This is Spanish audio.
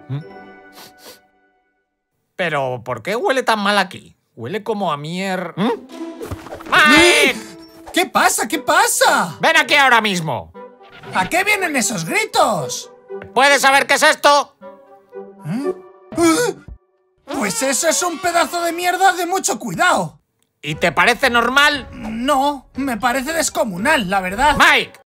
Pero, ¿por qué huele tan mal aquí? Huele como a ¡Mike! ¿Qué pasa? ¿Qué pasa? ¡Ven aquí ahora mismo! ¿A qué vienen esos gritos? ¿Puedes saber qué es esto? Pues eso es un pedazo de mierda de mucho cuidado. ¿Y te parece normal? No, me parece descomunal, la verdad. ¡Mike!